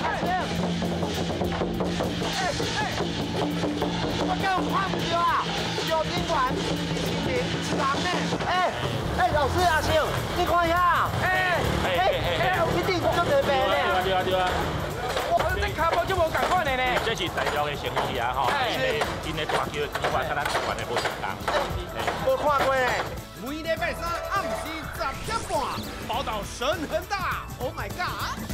我叫看唔到啊！有宾馆203呢。老师阿星，你看一下。一定做对白呢。对啊。我这卡包就无共款的呢。这是大陆的城市啊，吼，真的大桥，你看跟咱台湾的无相同。无看过呢。 每礼拜三暗时10点半，宝岛神很大 ，Oh my God！